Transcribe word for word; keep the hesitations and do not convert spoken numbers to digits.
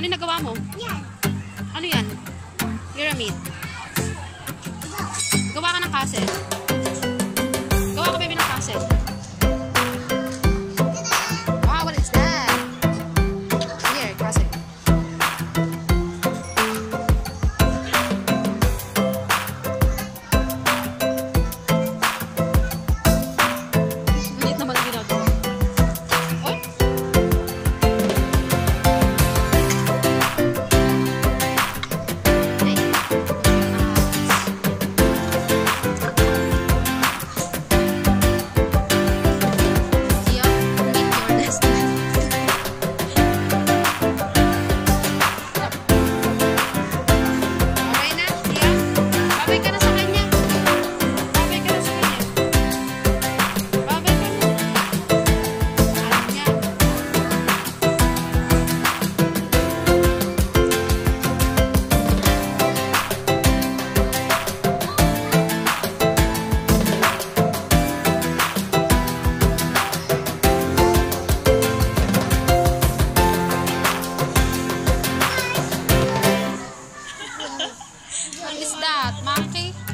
Ano yung nagawa mo? Yan. Ano yan? Pyramid. Gawa ka ng castle. Gawa ka, baby, ng castle. Wow, what is that? Here, castle. Maliit naman ang ginagawa. Oh? What is that? Monkey?